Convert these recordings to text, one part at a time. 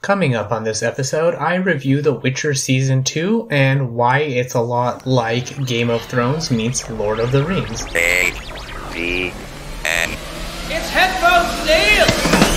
Coming up on this episode, I review The Witcher Season 2 and why it's a lot like Game of Thrones meets Lord of the Rings. A-V-N. It's Headphones Neil!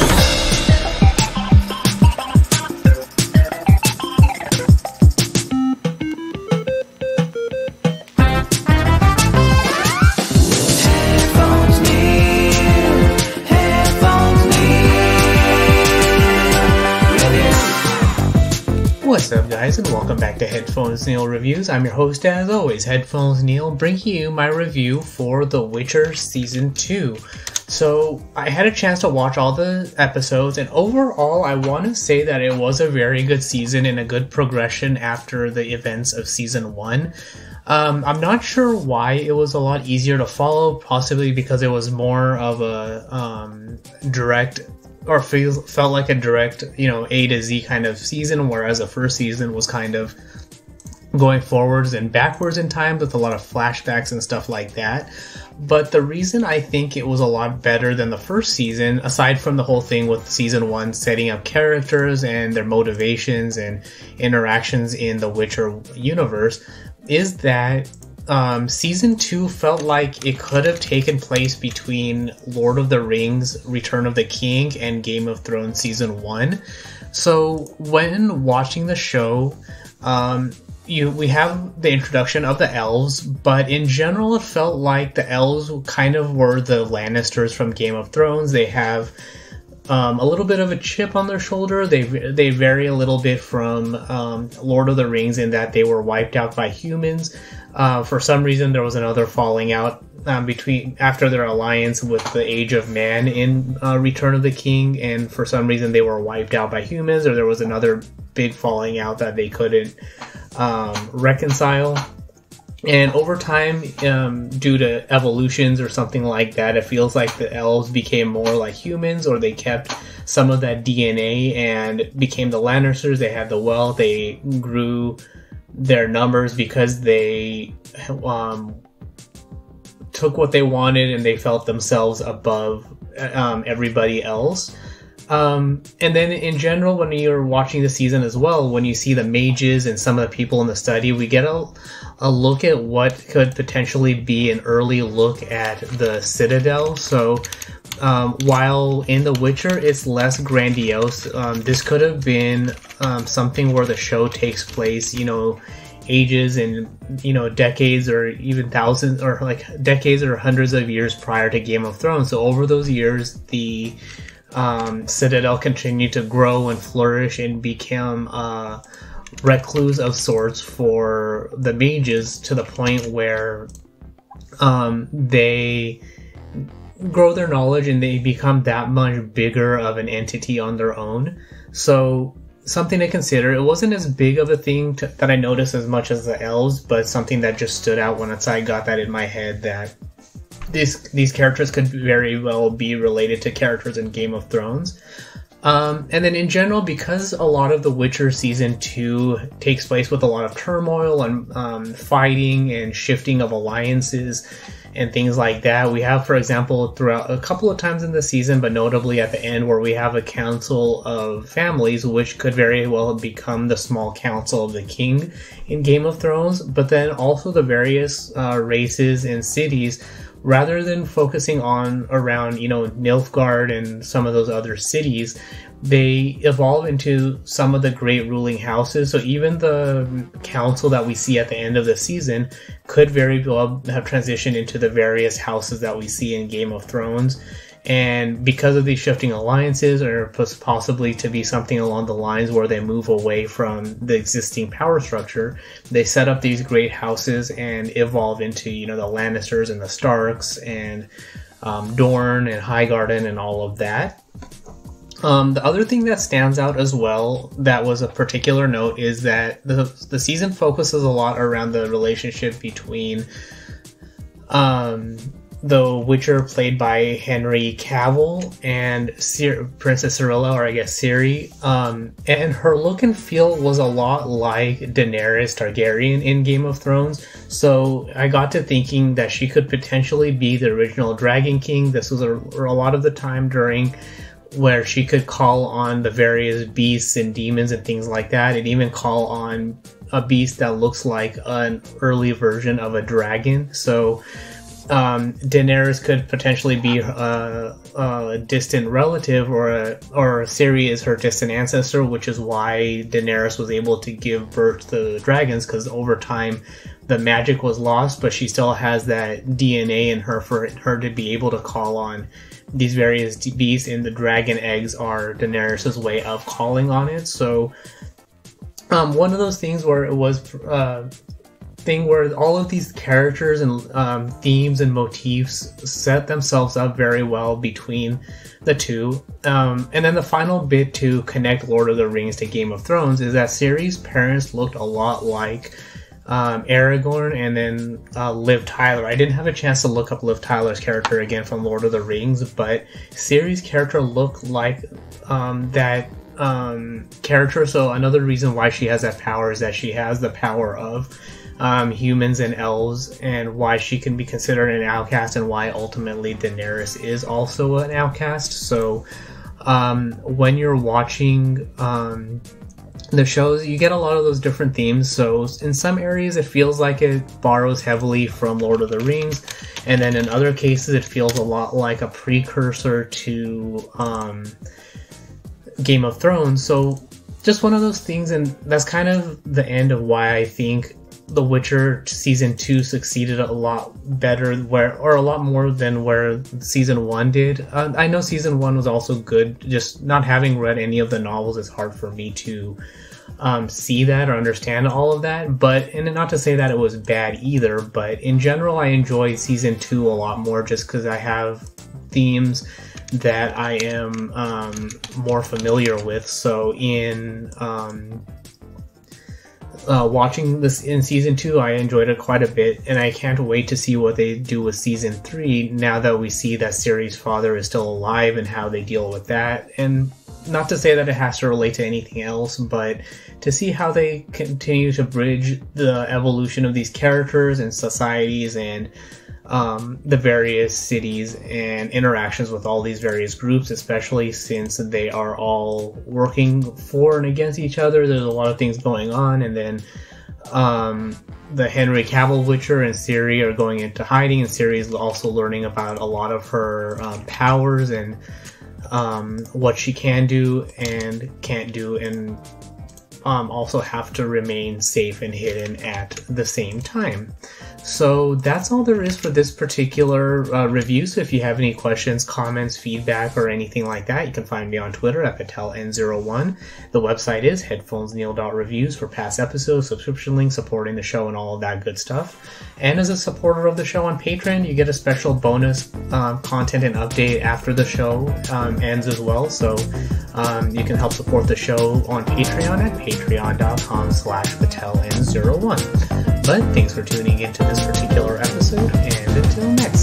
What's up, guys, and welcome back to Headphones Neil Reviews. I'm your host, as always, Headphones Neil, bringing you my review for The Witcher Season 2. So, I had a chance to watch all the episodes, and overall, I want to say that it was a very good season and a good progression after the events of Season 1. I'm not sure why it was a lot easier to follow, possibly because it was more of a direct... or felt like a direct, A to Z kind of season, whereas the first season was kind of going forwards and backwards in time with a lot of flashbacks and stuff like that. But the reason I think it was a lot better than the first season, aside from the whole thing with Season 1 setting up characters and their motivations and interactions in the Witcher universe, is that Season 2 felt like it could have taken place between Lord of the Rings, Return of the King, and Game of Thrones Season 1. So when watching the show, we have the introduction of the elves, but in general it felt like the elves kind of were the Lannisters from Game of Thrones. They have a little bit of a chip on their shoulder. They vary a little bit from Lord of the Rings in that they were wiped out by humans. For some reason, there was another falling out after their alliance with the Age of Man in Return of the King, and for some reason they were wiped out by humans, or there was another big falling out that they couldn't reconcile. And over time, due to evolutions or something like that, it feels like the elves became more like humans, or they kept some of that DNA and became the Lannisters. They had the wealth, they grew their numbers because they took what they wanted and they felt themselves above everybody else. And then in general, when you're watching the season as well, when you see the mages and some of the people in the study, we get a look at what could potentially be an early look at the Citadel. So while in The Witcher it's less grandiose, this could have been something where the show takes place, ages and decades or even thousands or like decades or hundreds of years prior to Game of Thrones. So over those years, the Citadel continued to grow and flourish and become a recluse of sorts for the mages, to the point where they grow their knowledge and they become that much bigger of an entity on their own. So something to consider. It wasn't as big of a thing that I noticed as much as the elves, but something that just stood out once I got that in my head, that these characters could very well be related to characters in Game of Thrones. And then in general, because a lot of The Witcher Season 2 takes place with a lot of turmoil and fighting and shifting of alliances and things like that, we have, for example, throughout a couple of times in the season, but notably at the end, where we have a council of families, which could very well become the small council of the king in Game of Thrones, but then also the various races and cities. Rather than focusing around Nilfgaard and some of those other cities, they evolve into some of the great ruling houses. So even the council that we see at the end of the season could very well have transitioned into the various houses that we see in Game of Thrones. And because of these shifting alliances, or possibly to be something along the lines where they move away from the existing power structure, they set up these great houses and evolve into, the Lannisters and the Starks and Dorne and Highgarden and all of that. The other thing that stands out as well, that was a particular note, is that the season focuses a lot around the relationship between the Witcher, played by Henry Cavill, and Princess Cirilla, or I guess Ciri, and her look and feel was a lot like Daenerys Targaryen in Game of Thrones. So I got to thinking that she could potentially be the original Dragon King. This was a lot of the time during where she could call on the various beasts and demons and things like that, and even call on a beast that looks like an early version of a dragon. So Daenerys could potentially be a distant relative, or Ciri is her distant ancestor, which is why Daenerys was able to give birth to the dragons, because over time the magic was lost, but she still has that DNA in her for her to be able to call on these various beasts, and the dragon eggs are Daenerys' way of calling on it. So one of those things where it was where all of these characters and themes and motifs set themselves up very well between the two. And then the final bit to connect Lord of the Rings to Game of Thrones is that Ciri's parents looked a lot like Aragorn and then Liv Tyler. I didn't have a chance to look up Liv Tyler's character again from Lord of the Rings, but Ciri's character looked like that character. So another reason why she has that power is that she has the power of humans and elves, and why she can be considered an outcast, and why ultimately Daenerys is also an outcast. So when you're watching the shows, you get a lot of those different themes. So in some areas it feels like it borrows heavily from Lord of the Rings, and then in other cases it feels a lot like a precursor to Game of Thrones. So just one of those things, and that's kind of the end of why I think The Witcher Season 2 succeeded a lot better, or a lot more than where Season 1 did. I know Season 1 was also good, just not having read any of the novels, it's hard for me to see that or understand all of that. And not to say that it was bad either, but in general I enjoy Season 2 a lot more, just because I have themes that I am more familiar with. So in watching this in Season 2, I enjoyed it quite a bit, and I can't wait to see what they do with Season 3 now that we see that Ciri's father is still alive and how they deal with that. And not to say that it has to relate to anything else, but to see how they continue to bridge the evolution of these characters and societies and the various cities and interactions with all these various groups, especially since they are all working for and against each other. There's a lot of things going on, and then the Henry Cavill Witcher and Ciri are going into hiding, and Ciri is also learning about a lot of her powers and what she can do and can't do, and also have to remain safe and hidden at the same time. So that's all there is for this particular review. So if you have any questions, comments, feedback, or anything like that, you can find me on Twitter at PatelN01. The website is headphonesneil.reviews for past episodes, subscription links, supporting the show, and all of that good stuff. And as a supporter of the show on Patreon, you get a special bonus content and update after the show ends as well. So you can help support the show on Patreon at patreon.com/PatelN01. But thanks for tuning into this particular episode, and until next